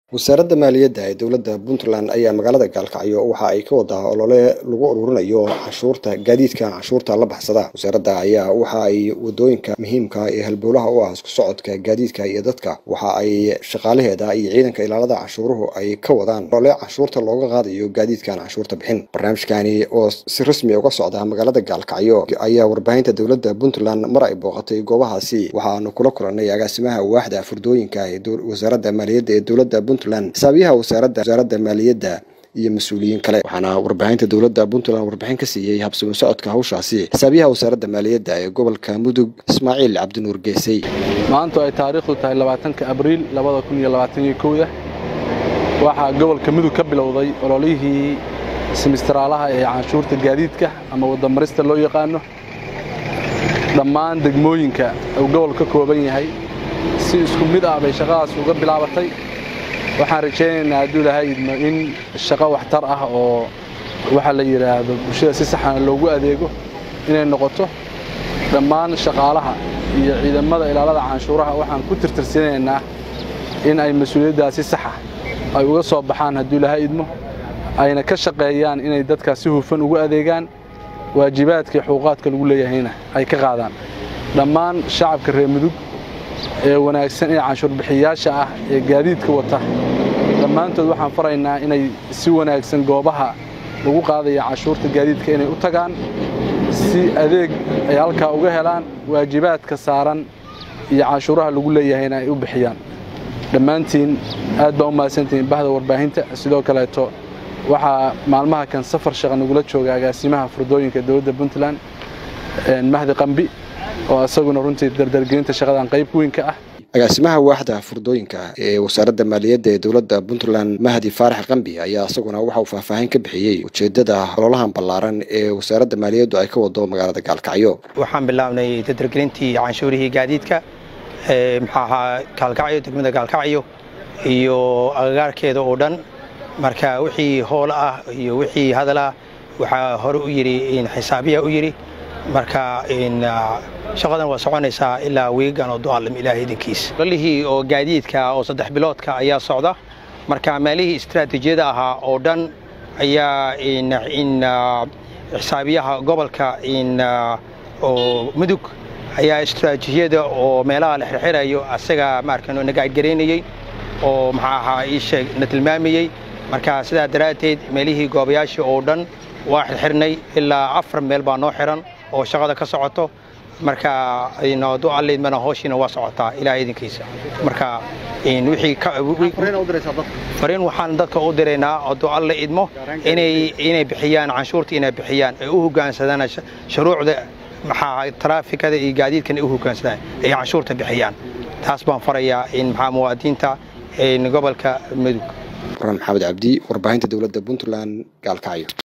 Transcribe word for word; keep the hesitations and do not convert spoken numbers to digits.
wasaaradda maaliyadda ee dowladda Puntland ayaa magaalada Gaalkacyo waxa ay ka wadaa olole lagu ururinayo cashuurta gaadiidka cashuurta la baxsada. wasaaradda ayaa waxa ay wadooyinka muhiimka ah ee halbowlaha u ah isku socodka gaadiidka iyo dadka waxa ay shaqaalaheeda iyo ciidanka ilaalada cashuuruhu ay ka wadaan olole cashuurta looga qaadayo gaadiidkan cashuurta bixin. barnaamijkani oo si rasmi ah uga socda magaalada Gaalkacyo ayaa warbaahinta dowladda Puntland mar ay booqatay goobahaasi waxaanu kula kulannay agaasimaha waaxda furdooyinka ee wasaaradda maaliyadda ee dowladda xisaabiyaha wasaaradda wasaaradda maaliyadda iyo mas'uuliyiin kale waxaana warbaahinta dowladda Puntland warbixin ka siiyay habsami socodka hawshaasi xisaabiyaha wasaaradda maaliyadda ee gobolka Mudug Ismaaciil Cabdinuur Geesay. maanta ay taariikhdu tahay labaatanka Abriil labada kun iyo labaatan iyo kow waxa gobolka Mudug ka bilowday ololihii simistraalaha ee canshuurta gaadiidka ama wadamarista loo yaqaano dhammaan degmooyinka uu gobolka ka kooban yahay si isku mid ah bay shaqadaas uga bilaabatay. waxaan rajaynaynaa hadduu ilaahay idmo in shaqo waxtar ah oo waxa la yiraahdo bulshada si sax ah loogu adeego inay noqoto. dhammaan shaqaalaha iyo ciidamada ilaalada canshuuraha waxaan ku tirtirsanaynaa in ay mas'uuliyadda si sax ah ay uga soo baxaan hadduu ilaahay idmo ayna ka shaqeeyaan inay dadka si hufan ugu adeegaan waajibaadka xuquuqaadka lagu leeyahayna ay ka qaadaan. dhammaan shacabka reer Mudug ee wanaagsan ee canshuur bixiyaasha ah ee gaadiidka wata dhammaantood waxaan faraynaa inay si wanaagsan goobaha lagu qaadayo canshuurta gaadiidka inay u tagaan si adeeg ay halka uga helaan waajibaadka saaran iyo canshuuraha lagu leeyahayna ay u bixiyaan. dhammaantiin aad baan u mahadsantihiin bahda warbaahinta. sidoo kale to waxa maalmaha kan safar shaqo nagula jooga agaasimaha furdooyinka dowladda Puntland Mahdi Qambi oo asaguna runtii dardargelinta shaqadan qayb weyn ka ah. agaasimaha waaxda furdooyinka ee wasaaradda maaliyadda ee dowladda Puntland Mahdi Faarax Qambi ayaa asaguna waxa uu faahfaahin ka bixiyay ujeedada ololahan ballaaran ee wasaaradda maaliyaddu ay ka wado magaalada Gaalkacyo. waxaan bilaabnay dardargelintii canshuurihii gaadiidka ee maxaa Gaalkacyo degmada Gaalkacyo iyo agagaarkeeda oo dhan. marka wixii hool ah iyo wixii hadal ah waxa hore u yiri in xisaabiya u yiri marka in shaqadan waa soconaysaa ilaa weegan oo du'aalim ilaahay idinkiis. walihii oo gaadiidka oo saddex biloodka ayaa socda marka meelihii istiraatiijiyada ahaa oo dhan ayaa in in xisaabiyaha gobolka in oo Mudug ayaa istiraatiijiyada oo meelaha la xirxirayo asaga markaan naga gareynayay oo maxaa ahaa ii sheeg na tilmaamayay. marka sidaa daraateed meelihii goobayaasha oo dhan waa xirxirnay ilaa afar meel baa noo xiran oo shaqada ka socoto. marka inoo du'aaleed mana hooshina waa socotaa ilaahay idinkiisa. marka in wixii ka fariin waxaan dadka u direynaa oo du'aale idmo inay inay bixiyaan canshuurta inay bixiyaan ay u hoggaansadaan shuruucda maxaa taraafikada iyo gaadiidkan u hoggaansadaan ay canshuurta bixiyaan. taas baan farayaa in maxaa muwaadiniinta ee gobolka Mudug. Maxamed Cabdi warbaahinta dowladda Puntland Gaalkacyo.